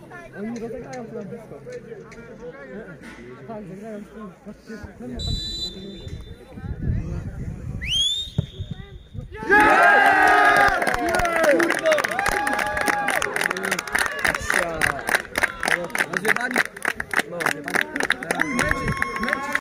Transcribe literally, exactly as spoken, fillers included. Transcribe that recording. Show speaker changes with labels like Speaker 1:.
Speaker 1: Oni rozegrają tu na blisko. Tak, zagrają z tym. Patrzcie, ten ma tam...
Speaker 2: Rozjebani.